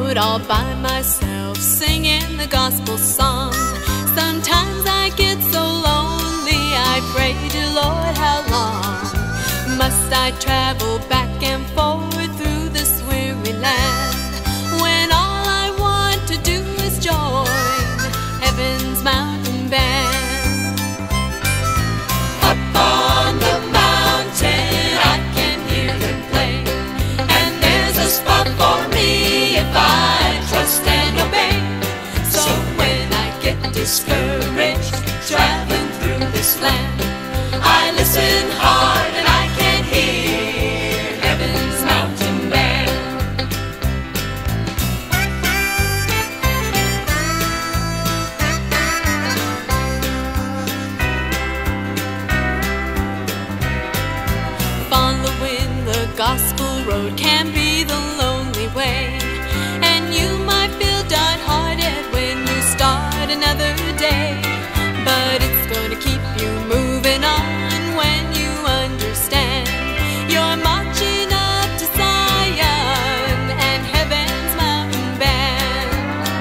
road all by myself, singing the gospel song. Sometimes I get so lonely, I pray to Lord, how long must I travel back and forth through this weary land, when all I want to do is join heaven's mountain band. Up on the mountain I can hear them play, and there's a spot for me if I trust and obey. So when I get discouraged traveling through this land, I listen hard and I can hear heaven's mountain band. Following the gospel road can be the lonely way, and you might feel downhearted when you start another day. But it's going to keep you moving on when you understand you're marching up to Zion and heaven's mountain band.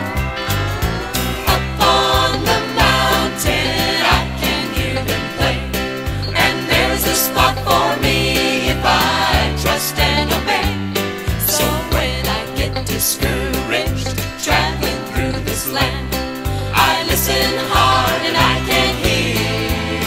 Up on the mountain I can hear them play, and there's a spot for me if I trust and obey. So when I get discouraged traveling through this land, I listen hard and I can hear.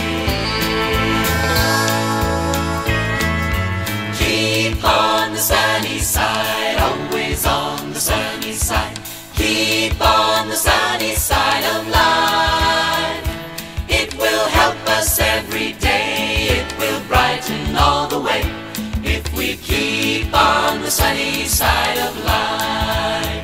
Keep on the sunny side, always on the sunny side. Keep on the sunny side of life. It will help us every day, it will brighten all the way, if we keep on the sunny side of life.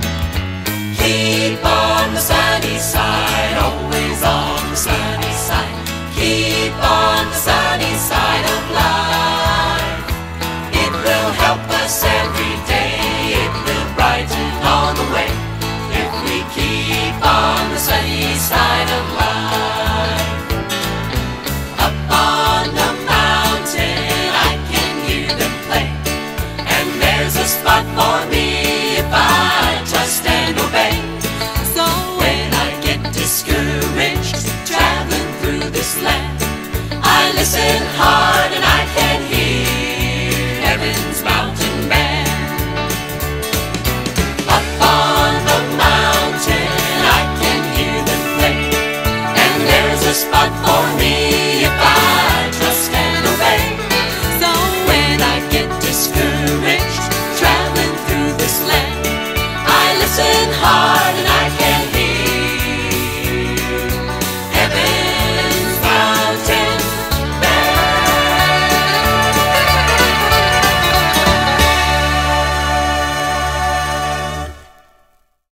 Keep on the sunny side, always on the sunny side. Keep on the sunny side of life. It will help us every day, it will brighten all the way, if we keep on the sunny side of life. Up on the mountain I can hear them play, and there's a spot for me if I trust and obey. So when I get discouraged traveling through this land, I listen hard